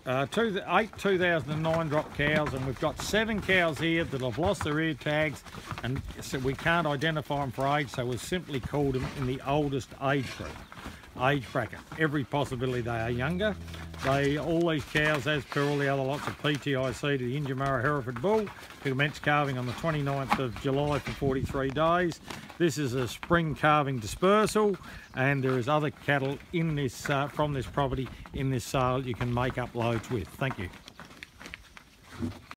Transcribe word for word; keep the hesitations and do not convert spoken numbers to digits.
uh, two, eight two thousand nine drop cows, and we've got seven cows here that have lost their ear tags, and so we can't identify them for age, so we've simply called them in the oldest age group, age bracket. Every possibility they are younger. They, all these cows, as per all the other lots of P T I C to the Injamurra Hereford Bull, commence calving on the twenty-ninth of July for forty-three days. This is a spring calving dispersal, and there is other cattle in this uh, from this property in this sale you can make up loads with. Thank you.